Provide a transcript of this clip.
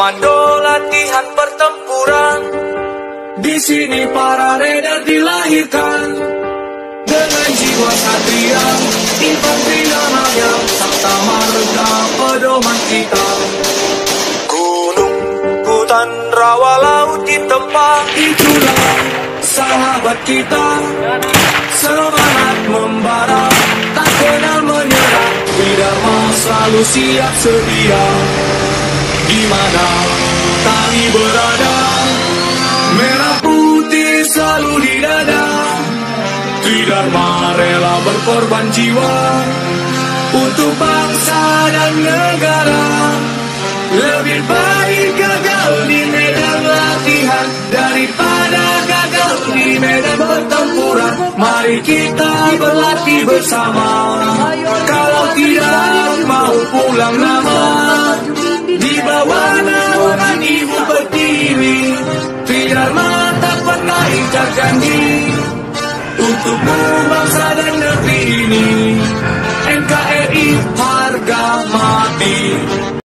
komando latihan pertempuran. Di sini para raider dilahirkan dengan jiwa satria, infanteri namanya Sabta Marga pedoman kita. Gunung, hutan, rawa, laut di tempat itulah sahabat kita. Semangat membara, tak kenal menyerah, Tridharma selalu siap sedia. Di mana kami berada, merah putih selalu di dada. Tridharma rela berkorban jiwa untuk bangsa dan negara. Lebih baik gagal di medan latihan daripada gagal di medan pertempuran. Mari kita berlatih bersama, kalau tidak mau pulang nama. Di bawah naungan Ibu Pertiwi, Tridharma tak pernah ingkar janji untuk